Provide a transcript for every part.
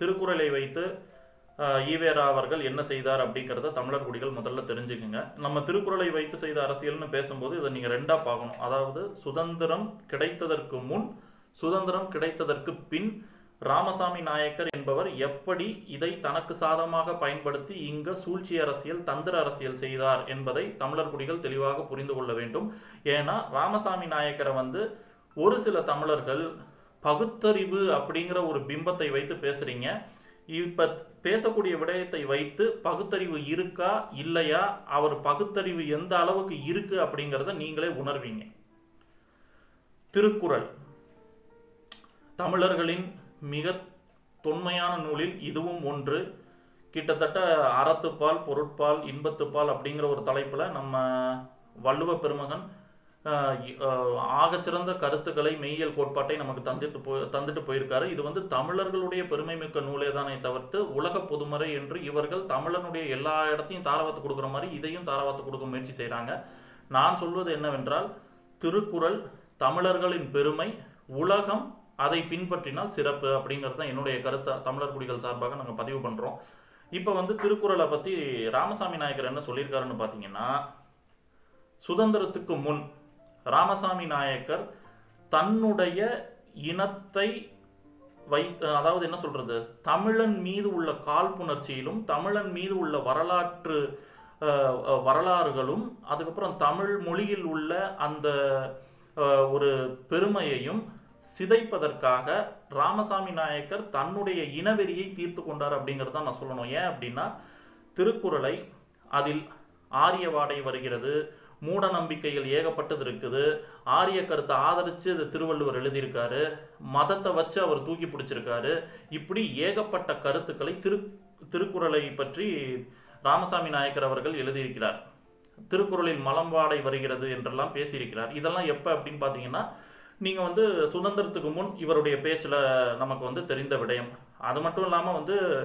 திருக்குறளை வைத்து ஈவேரா அவர்கள் என்ன செய்தார் அப்படிங்கிறத தமிழர் குடிகள் முதல்ல தெரிஞ்சுக்குங்க. நம்ம திருக்குறளை வைத்து செய்த அரசியல்னு பேசும்போது இதை நீங்கள் ரெண்டாக பார்க்கணும். அதாவது சுதந்திரம் கிடைத்ததற்கு முன், சுதந்திரம் கிடைத்ததற்கு பின் ராமசாமி நாயக்கர் என்பவர் எப்படி இதை தனக்கு சாதகமாக பயன்படுத்தி இங்க சூழ்ச்சி அரசியல், தந்திர அரசியல் செய்தார் என்பதை தமிழர் குடிகள் தெளிவாக புரிந்து கொள்ள வேண்டும். ஏன்னா ராமசாமி நாயக்கரை ஒரு சில தமிழர்கள் பகுத்தறிவு அப்படிங்கிற ஒரு பிம்பத்தை வைத்து பேசுறீங்க. இப்ப பேசக்கூடிய விடயத்தை வைத்து பகுத்தறிவு இருக்கா இல்லையா, அவர் பகுத்தறிவு எந்த அளவுக்கு இருக்கு அப்படிங்கிறத நீங்களே உணர்வீங்க. திருக்குறள் தமிழர்களின் மிக தொன்மையான நூலில் இதுவும் ஒன்று. கிட்டத்தட்ட அறத்துப்பால், பொருட்பால், இன்பத்துப்பால் அப்படிங்கிற ஒரு தலைப்புல நம்ம வள்ளுவ பெருமகன் ஆகச்சிறந்த கருத்துக்களை, மெய்யியல் கோட்பாட்டை நமக்கு தந்துட்டு போயிருக்காரு. இது தமிழர்களுடைய பெருமை மிக்க நூலே தானே தவிர்த்து உலக பொதுமறை என்று இவர்கள் தமிழனுடைய எல்லா இடத்தையும் தாரவாத்து கொடுக்குற மாதிரி இதையும் தாரவாத்து கொடுக்க முயற்சி செய்கிறாங்க. நான் சொல்வது என்னவென்றால், திருக்குறள் தமிழர்களின் பெருமை, உலகம் அதை பின்பற்றினால் சிறப்பு அப்படிங்கிறது தான் என்னுடைய கருத்தை தமிழர் குடிகள் சார்பாக நாங்கள் பதிவு பண்ணுறோம். இப்போ திருக்குறளை பற்றி ராமசாமி நாயக்கர் என்ன சொல்லியிருக்காருன்னு பார்த்தீங்கன்னா, சுதந்திரத்துக்கு முன் ராமசாமி நாயக்கர் தன்னுடைய இனத்தை அதாவது என்ன சொல்றது, தமிழன் மீது உள்ள காழ்ப்புணர்ச்சியிலும், தமிழன் மீது உள்ள வரலாறுகளும், அதுக்கப்புறம் தமிழ் மொழியில் உள்ள அந்த ஒரு பெருமையையும் சிதைப்பதற்காக ராமசாமி நாயக்கர் தன்னுடைய இனவெறியை தீர்த்து கொண்டார் அப்படிங்கிறது தான் நான் சொல்லணும். ஏன் அப்படின்னா, திருக்குறளை அதில் ஆரியவாடை வருகிறது, மூட நம்பிக்கைகள் ஏகப்பட்டது இருக்குது, ஆரிய கருத்தை ஆதரித்து திருவள்ளுவர் எழுதியிருக்காரு, மதத்தை வச்சு அவர் தூக்கி பிடிச்சிருக்காரு. இப்படி ஏகப்பட்ட கருத்துக்களை திருக்குறளை பற்றி ராமசாமி நாயக்கர் அவர்கள் எழுதியிருக்கிறார். திருக்குறளில் மலம்பாடை வருகிறது என்றெல்லாம் பேசியிருக்கிறார். இதெல்லாம் எப்போ அப்படின்னு பார்த்தீங்கன்னா, நீங்கள் சுதந்திரத்துக்கு முன் இவருடைய பேச்சில் நமக்கு தெரிந்த விடயம். அது மட்டும் இல்லாமல்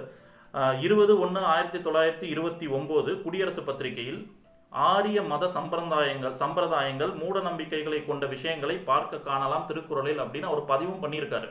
20/1/1929 குடியரசு பத்திரிகையில் ஆரிய மத சம்பிரதாயங்கள் மூட நம்பிக்கைகளை கொண்ட விஷயங்களை பார்க்க காணலாம் திருக்குறளில் அப்படின்னு அவர் பதிவும் பண்ணியிருக்காரு.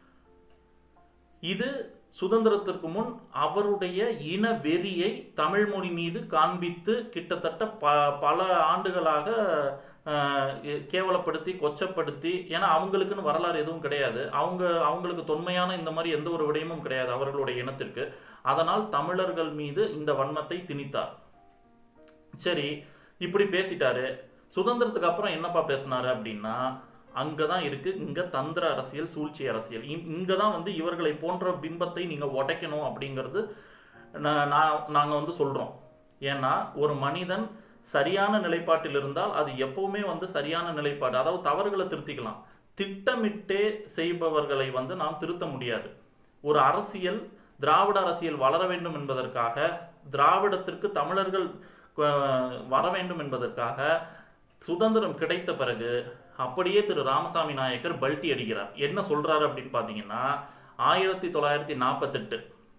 இது சுதந்திரத்திற்கு முன் அவருடைய இன வெறியை தமிழ் மொழி மீது காண்பித்து கிட்டத்தட்ட பல ஆண்டுகளாக கேவலப்படுத்தி, கொச்சப்படுத்தி, ஏன்னா அவங்களுக்குன்னு வரலாறு எதுவும் கிடையாது, அவங்களுக்கு தொன்மையான இந்த மாதிரி எந்த ஒரு விடயமும் கிடையாது அவர்களுடைய இனத்திற்கு. அதனால் தமிழர்கள் மீது இந்த வன்மத்தை திணித்தார். சரி, இப்படி பேசிட்டாரு. சுதந்திரத்துக்கு அப்புறம் என்னப்பா பேசினாரு அப்படின்னா, அங்கதான் இருக்கு இங்க தந்திர அரசியல், சூழ்ச்சி அரசியல். இங்கதான் இவர்களை போன்ற பிம்பத்தை நீங்க உடைக்கணும் அப்படிங்கிறது நாங்க சொல்றோம். ஏன்னா ஒரு மனிதன் சரியான நிலைப்பாட்டில் இருந்தால் அது எப்பவுமே சரியான நிலைப்பாடு, அதாவது தவறுகளை திருத்திக்கலாம். திட்டமிட்டே செய்பவர்களை நாம் திருத்த முடியாது. ஒரு அரசியல், திராவிட அரசியல் வளர வேண்டும் என்பதற்காக, திராவிடத்திற்கு தமிழர்கள் வர வேண்டும் என்பதற்காக சுதந்திரம் கிடைத்த பிறகு அப்படியே திரு ராமசாமி நாயக்கர் பல்ட்டி அடிக்கிறார். என்ன சொல்றாரு அப்படின்னு பாத்தீங்கன்னா, 1948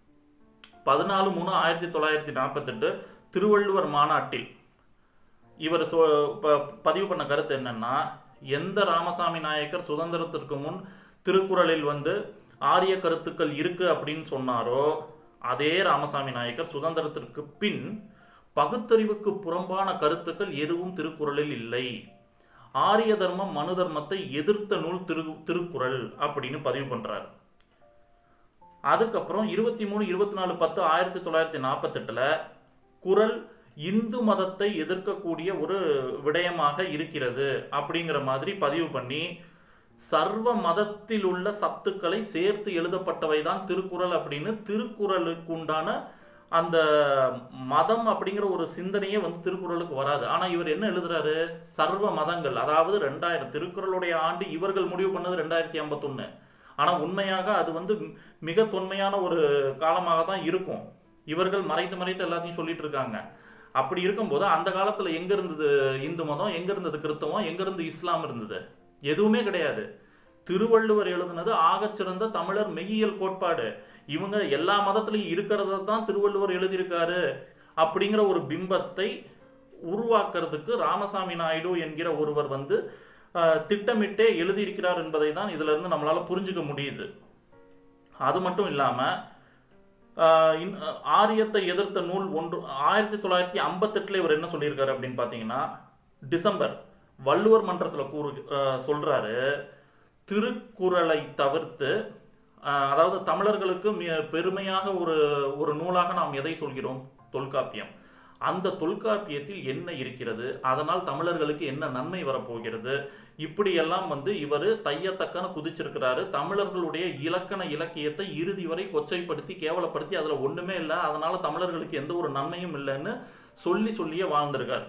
14/3/1948 திருவள்ளுவர் மாநாட்டில் இவர் பதிவு பண்ண கருத்து என்னன்னா, எந்த ராமசாமி நாயக்கர் சுதந்திரத்திற்கு முன் திருக்குறளில் ஆரிய கருத்துக்கள் இருக்கு அப்படின்னு சொன்னாரோ, அதே ராமசாமி நாயக்கர் சுதந்திரத்திற்கு பின் பகுத்தறிவுக்கு புறம்பான கருத்துக்கள் எதுவும் திருக்குறளில் இல்லை, ஆரிய தர்மம் மனு தர்மத்தை எதிர்த்த நூல் திருக்குறள் அப்படின்னு பதிவு பண்றார். அதுக்கப்புறம் 23/24/10/1948 குறள் இந்து மதத்தை எதிர்க்கக்கூடிய ஒரு விடயமாக இருக்கிறது அப்படிங்கிற மாதிரி பதிவு பண்ணி, சர்வ மதத்தில் உள்ள சத்துக்களை சேர்த்து எழுதப்பட்டவைதான் திருக்குறள் அப்படின்னு திருக்குறளுக்கு உண்டான அந்த மதம் அப்படிங்கிற ஒரு சிந்தனையே திருக்குறளுக்கு வராது. ஆனா இவர் என்ன எழுதுறாரு, சர்வ மதங்கள், அதாவது 2000 திருக்குறளுடைய ஆண்டு இவர்கள் முடிவு பண்ணது 2051. ஆனா உண்மையாக அது மிக தொன்மையான ஒரு காலமாக தான் இருக்கும். இவர்கள் மறைத்து எல்லாத்தையும் சொல்லிட்டு இருக்காங்க. அப்படி இருக்கும்போது அந்த காலத்துல எங்க இருந்தது இந்து மதம், எங்க இருந்தது கிறிஸ்தவம், எங்க இருந்து இஸ்லாம் இருந்தது? எதுவுமே கிடையாது. திருவள்ளுவர் எழுதுனது ஆகச்சிறந்த தமிழர் மெய்யியல் கோட்பாடு. இவங்க எல்லா மதத்திலையும் இருக்கிறத தான் திருவள்ளுவர் எழுதியிருக்காரு அப்படிங்கிற ஒரு பிம்பத்தை உருவாக்குறதுக்கு ராமசாமி நாயுடு என்கிற ஒருவர் திட்டமிட்டே எழுதியிருக்கிறார் என்பதை தான் இதுல இருந்து நம்மளால புரிஞ்சுக்க முடியுது. அது மட்டும் இல்லாம ஆரியத்தை எதிர்த்த நூல் ஒன்று 1958 இவர் என்ன சொல்லியிருக்காரு அப்படின்னு பார்த்தீங்கன்னா, டிசம்பர் வள்ளுவர் மன்றத்தில் சொல்றாரு, திருக்குறளை தவிர்த்து, அதாவது தமிழர்களுக்கு பெருமையாக ஒரு நூலாக நாம் எதை சொல்கிறோம்? தொல்காப்பியம். அந்த தொல்காப்பியத்தில் என்ன இருக்கிறது, அதனால் தமிழர்களுக்கு என்ன நன்மை வரப்போகிறது, இப்படியெல்லாம் இவர் தையத்தக்கன குதிச்சிருக்கிறாரு. தமிழர்களுடைய இலக்கண இலக்கியத்தை இறுதி வரை கொச்சைப்படுத்தி கேவலப்படுத்தி அதுல ஒண்ணுமே இல்லை, அதனால தமிழர்களுக்கு எந்த ஒரு நன்மையும் இல்லைன்னு சொல்லியே வாழ்ந்திருக்கார்.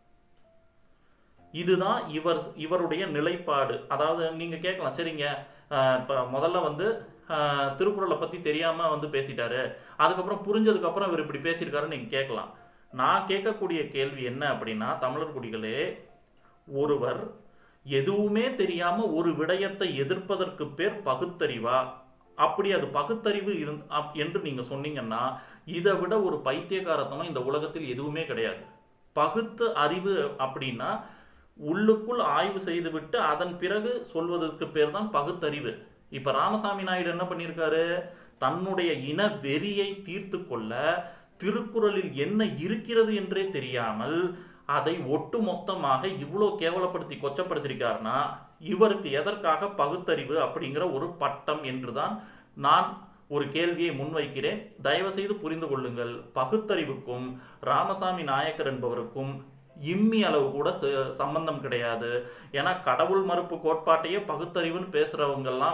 இதுதான் இவருடைய நிலைப்பாடு. அதாவது நீங்க கேட்கலாம், சரிங்க இப்ப முதல்ல திருக்குறளை பத்தி தெரியாம பேசிட்டாரு, அதுக்கப்புறம் புரிஞ்சதுக்கு அப்புறம் இவர் இப்படி பேசியிருக்காருன்னு நீங்க கேட்கலாம். நான் கேட்கக்கூடிய கேள்வி என்ன அப்படின்னா, தமிழர் குடிகளே, ஒருவர் எதுவுமே தெரியாம ஒரு விடயத்தை எதிர்ப்பதற்கு பேர் பகுத்தறிவா? அப்படி அது பகுத்தறிவு என்று நீங்க சொன்னீங்கன்னா, இதை விட ஒரு பைத்தியக்காரத்தனம் இந்த உலகத்தில் எதுவுமே கிடையாது. பகுத்து அறிவு அப்படின்னா உள்ளுக்குள் ஆய்வு செய்துவிட்டு அதன் பிறகு சொல்வதற்கு பேர் தான் பகுத்தறிவு. இப்ப ராமசாமி நாயுடு என்ன பண்ணியிருக்காரு, தன்னுடைய இன வெறியை தீர்த்து கொள்ள திருக்குறளில் என்ன இருக்கிறது என்றே தெரியாமல் அதை ஒட்டு மொத்தமாக இவ்வளோ கேவலப்படுத்தி கொச்சப்படுத்திருக்காருன்னா, இவருக்கு எதற்காக பகுத்தறிவு அப்படிங்கிற ஒரு பட்டம் என்றுதான் நான் ஒரு கேள்வியை முன்வைக்கிறேன். தயவு செய்து புரிந்து கொள்ளுங்கள், பகுத்தறிவுக்கும் ராமசாமி நாயக்கர் என்பவருக்கும் இம்மி அளவு கூட சம்பந்தம் கிடையாது. ஏன்னா கடவுள் மறுப்பு கோட்பாட்டையே பகுத்தறிவுன்னு பேசுறவங்கெல்லாம்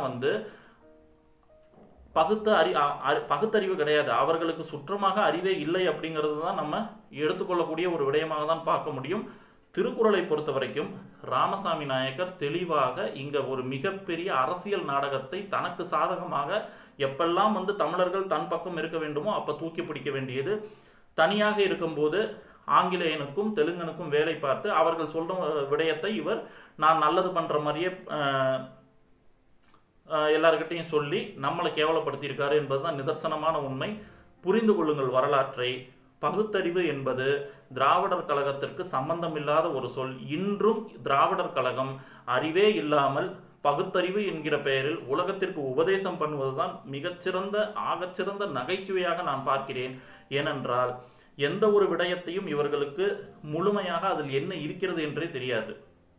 பகுத்தறிவு கிடையாது, அவர்களுக்கு சுற்றமாக அறிவே இல்லை அப்படிங்கிறது தான் நம்ம எடுத்துக்கொள்ளக்கூடிய ஒரு விடயமாக தான் பார்க்க முடியும். திருக்குறளை பொறுத்த வரைக்கும் ராமசாமி நாயக்கர் தெளிவாக இங்க ஒரு மிகப்பெரிய அரசியல் நாடகத்தை தனக்கு சாதகமாக எப்பெல்லாம் தமிழர்கள் தன் பக்கம் இருக்க வேண்டுமோ அப்ப தூக்கி பிடிக்க வேண்டியது, தனியாக இருக்கும்போது ஆங்கிலேயனுக்கும் தெலுங்கனுக்கும் வேலை பார்த்து அவர்கள் சொல்ற விடயத்தை இவர் நான் நல்லது பண்ற மாதிரியே எல்லார்கிட்டையும் சொல்லி நம்மளை கேவலப்படுத்தியிருக்காரு என்பதுதான் நிதர்சனமான உண்மை. புரிந்து கொள்ளுங்கள் வரலாற்றை. பகுத்தறிவு என்பது திராவிடர் கழகத்திற்கு சம்பந்தமில்லாத ஒரு சொல். இன்றும் திராவிடர் கழகம் அறிவே இல்லாமல் பகுத்தறிவு என்கிற பெயரில் உலகத்திற்கு உபதேசம் பண்ணுவதுதான் மிகச்சிறந்த ஆகச்சிறந்த நகைச்சுவையாக நான் பார்க்கிறேன். ஏனென்றால் எந்த ஒரு விடயத்தையும் இவர்களுக்கு முழுமையாக அதில் என்ன இருக்கிறது என்றே தெரியாது.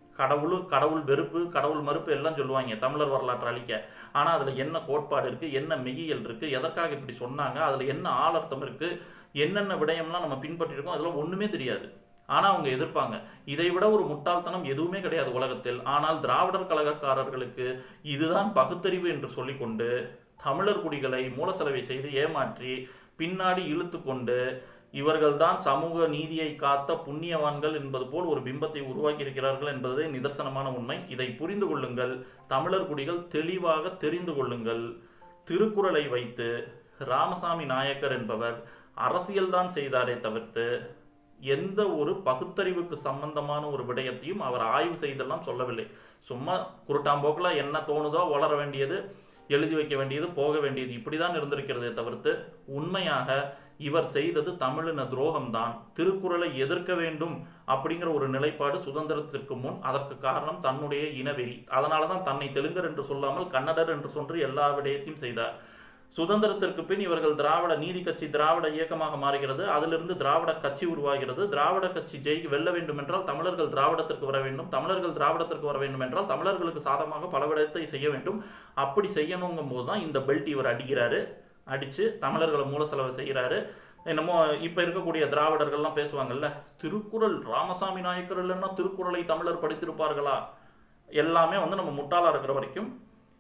கடவுள் வெறுப்பு, கடவுள் மறுப்பு எல்லாம் சொல்லுவாங்க தமிழர் வரலாற்று அழிக்க. ஆனா அதுல என்ன கோட்பாடு இருக்கு, என்ன மெய்யியல் இருக்கு, எதற்காக இப்படி சொன்னாங்க, அதுல என்ன ஆளர்த்தம் இருக்கு, என்னென்ன விடயம்லாம் நம்ம பின்பற்றிருக்கோம், அதெல்லாம் ஒண்ணுமே தெரியாது. ஆனா அவங்க எதிர்ப்பாங்க. இதை விட ஒரு முட்டாள்தனம் எதுவுமே கிடையாது உலகத்தில். ஆனால் திராவிடர் கழகக்காரர்களுக்கு இதுதான் பகுத்தறிவு என்று சொல்லிக்கொண்டு தமிழர் குடிகளை மூலசெலவை செய்து ஏமாற்றி பின்னாடி இழுத்து கொண்டு இவர்கள்தான் சமூக நீதியை காத்த புண்ணியவான்கள் என்பது போல் ஒரு பிம்பத்தை உருவாக்கி இருக்கிறார்கள் என்பதே நிதர்சனமான உண்மை. இதை புரிந்து கொள்ளுங்கள். தமிழர் குடிகள் தெளிவாக தெரிந்து கொள்ளுங்கள். திருக்குறளை வைத்து ராமசாமி நாயக்கர் என்பவர் அரசியல்தான் செய்தாரே தவிர்த்து எந்த ஒரு பகுத்தறிவுக்கு சம்பந்தமான ஒரு விடயத்தையும் அவர் ஆய்வு செய்தெல்லாம் சொல்லவில்லை. சும்மா குருட்டாம்போக்கில் என்ன தோணுதோ வளர வேண்டியது, எழுதி வைக்க வேண்டியது, போக வேண்டியது, இப்படிதான் இருந்திருக்கிறதே தவிர்த்து உண்மையாக இவர் செய்தது தமிழின துரோகம்தான். திருக்குறளை எதிர்க்க வேண்டும் அப்படிங்கிற ஒரு நிலைப்பாடு சுதந்திரத்திற்கு முன். அதற்கு காரணம் தன்னுடைய இனவெறி. அதனாலதான் தன்னை தெலுங்கர் என்று சொல்லாமல் கன்னடர் என்று சொல்லி எல்லா விடயத்தையும் செய்தார். சுதந்திரத்திற்கு பின் இவர்கள் திராவிட நீதி கட்சி திராவிட இயக்கமாக மாறுகிறது. அதிலிருந்து திராவிட கட்சி உருவாகிறது. திராவிட கட்சி வெல்ல வேண்டும் என்றால் தமிழர்கள் திராவிடத்திற்கு வர வேண்டும். தமிழர்கள் திராவிடத்திற்கு வர வேண்டும் என்றால் தமிழர்களுக்கு சாதகமாக பல விடயத்தை செய்ய வேண்டும். அப்படி செய்யணுங்கும் போதுதான் இந்த பெல்ட் இவர் அடிக்கிறாரு. அடிச்சு தமிழர்களை மூல செலவு செய்கிறாரு. என்னமோ இப்ப இருக்கக்கூடிய திராவிடர்கள்லாம் பேசுவாங்கல்ல, திருக்குறள் ராமசாமி நாயக்கர் இல்லைன்னா திருக்குறளை தமிழர் படித்திருப்பார்களா? எல்லாமே நம்ம முட்டாளா இருக்கிற வரைக்கும்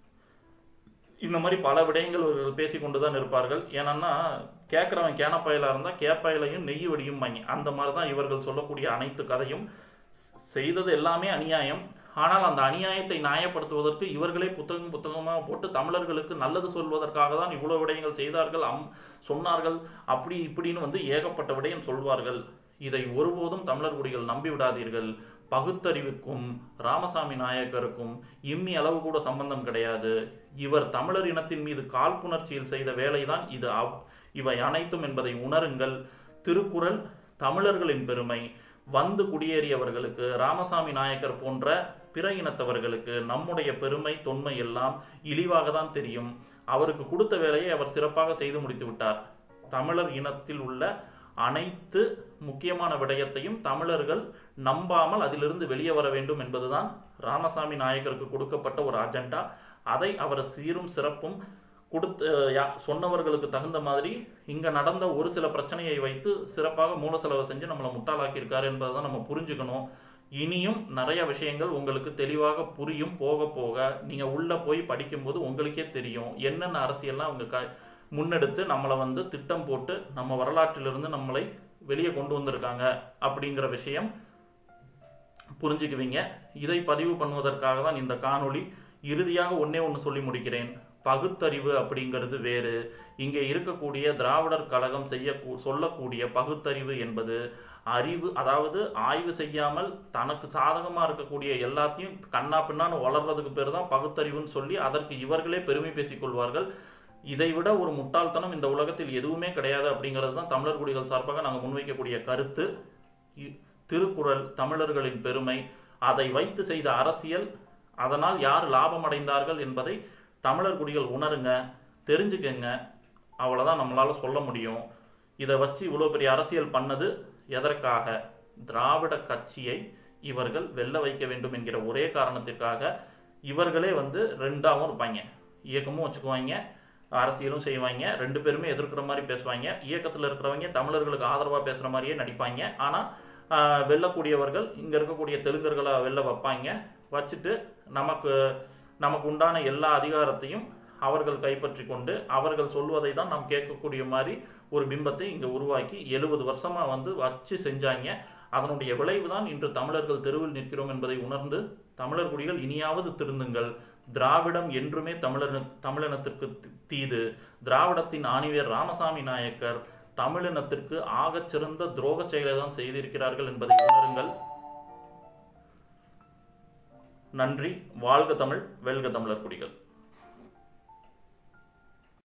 இந்த மாதிரி பல விடயங்கள் இவர்கள் பேசிக்கொண்டுதான் இருப்பார்கள். ஏன்னா கேட்கிறவன் கேனப்பாயிலா இருந்தா கேப்பாயிலையும் நெய் வடியும் வாங்கி, அந்த மாதிரிதான் இவர்கள் சொல்லக்கூடிய அனைத்து கதையும். செய்தது எல்லாமே அநியாயம். ஆனால் அந்த அநியாயத்தை நியாயப்படுத்துவதற்கு இவர்களே புத்தகமாக போட்டு தமிழர்களுக்கு நல்லது சொல்வதற்காக தான் இவ்வளவு விடயங்கள் செய்தார்கள், சொன்னார்கள், அப்படி இப்படின்னு ஏகப்பட்ட விடயம் சொல்வார்கள். இதை ஒருபோதும் தமிழர் குடிகள் நம்பி விடாதீர்கள். பகுத்தறிவுக்கும் ராமசாமி நாயக்கருக்கும் இம்மி அளவு கூட சம்பந்தம் கிடையாது. இவர் தமிழர் இனத்தின் மீது காழ்ப்புணர்ச்சியில் செய்த வேலைதான் இது. இவை அனைத்தும் என்பதை உணருங்கள். திருக்குறள் தமிழர்களின் பெருமை. வந்து குடியேறியவர்களுக்கு, ராமசாமி நாயக்கர் போன்ற பிற இனத்தவர்களுக்கு நம்முடைய பெருமை தொன்மை எல்லாம் இழிவாக தான் தெரியும். அவருக்கு கொடுத்த வேலையை அவர் சிறப்பாக செய்து முடித்து விட்டார். தமிழர் இனத்தில் உள்ள அனைத்து முக்கியமான விடயத்தையும் தமிழர்கள் நம்பாமல் அதிலிருந்து வெளியே வர வேண்டும் என்பதுதான் ராமசாமி நாயக்கருக்கு கொடுக்கப்பட்ட ஒரு அஜெண்டா. அதை அவர் சீரும் சிறப்பும் சொன்னவர்களுக்கு தகுந்த மாதிரி இங்கே நடந்த ஒரு சில பிரச்சனையை வைத்து சிறப்பாக மூல செலவு செஞ்சு நம்மளை முட்டாளாக்கியிருக்காரு என்பதை தான் நம்ம புரிஞ்சுக்கணும். இனியும் நிறைய விஷயங்கள் உங்களுக்கு தெளிவாக புரியும். போக போக நீங்கள் உள்ளே போய் படிக்கும்போது உங்களுக்கே தெரியும் என்னென்ன அரசியல்லாம் அவங்க முன்னெடுத்து நம்மளை திட்டம் போட்டு நம்ம வரலாற்றிலிருந்து நம்மளை வெளியே கொண்டு வந்திருக்காங்க அப்படிங்கிற விஷயம் புரிஞ்சுக்குவீங்க. இதை பதிவு பண்ணுவதற்காக தான் இந்த காணொளி. இறுதியாக ஒன்னே ஒன்று சொல்லி முடிக்கிறேன். பகுத்தறிவு அப்படிங்கிறது வேறு. இங்கே இருக்கக்கூடிய திராவிடர் கழகம் சொல்லக்கூடிய பகுத்தறிவு என்பது அறிவு, அதாவது ஆய்வு செய்யாமல் தனக்கு சாதகமாக இருக்கக்கூடிய எல்லாத்தையும் கண்ணா பின்னான்னு வளர்றதுக்கு பேர் தான் பகுத்தறிவுன்னு சொல்லி அதற்கு இவர்களே பெருமை பேசிக்கொள்வார்கள். இதைவிட ஒரு முட்டாள்தனம் இந்த உலகத்தில் எதுவுமே கிடையாது அப்படிங்கிறது தான் தமிழர் குடிகள் சார்பாக நாங்கள் முன்வைக்கக்கூடிய கருத்து. திருக்குறள் தமிழர்களின் பெருமை, அதை வைத்து செய்த அரசியல், அதனால் யார் லாபம் அடைந்தார்கள் என்பதை தமிழர் குடிகள் உணருங்க, தெரிஞ்சுக்கங்க. அவ்வளோதான் நம்மளால் சொல்ல முடியும். இதை வச்சு இவ்வளோ பெரிய அரசியல் பண்ணது எதற்காக? திராவிட கட்சியை இவர்கள் வெல்ல வைக்க வேண்டும் என்கிற ஒரே காரணத்திற்காக. இவர்களே ரெண்டாகவும் இருப்பாங்க. இயக்கமும் வச்சுக்குவாங்க, அரசியலும் செய்வாங்க. ரெண்டு பேருமே எதிர்க்கிற மாதிரி பேசுவாங்க. இயக்கத்தில் இருக்கிறவங்க தமிழர்களுக்கு ஆதரவாக பேசுகிற மாதிரியே நடிப்பாங்க. ஆனால் வெல்லக்கூடியவர்கள் இங்கே இருக்கக்கூடிய தெலுங்கர்களை வெல்ல வைப்பாங்க. வச்சுட்டு நமக்கு உண்டான எல்லா அதிகாரத்தையும் அவர்கள் கைப்பற்றி கொண்டு அவர்கள் சொல்வதை தான் நாம் கேட்கக்கூடிய மாதிரி ஒரு பிம்பத்தை இங்கே உருவாக்கி 70 வருஷமாக வச்சு செஞ்சாங்க. அதனுடைய விளைவு தான் இன்று தமிழர்கள் தெருவில் நிற்கிறோம் என்பதை உணர்ந்து தமிழர் குடிகள் இனியாவது திருந்துங்கள். திராவிடம் என்றுமே தமிழினத்திற்கு தீது. திராவிடத்தின் ஆணிவேர் ராமசாமி நாயக்கர் தமிழினத்திற்கு ஆகச்சிறந்த துரோக செயலை தான் செய்திருக்கிறார்கள் என்பதை உணருங்கள். நன்றி. வாழ்க தமிழ், வெல்க தமிழர் குடிகள்.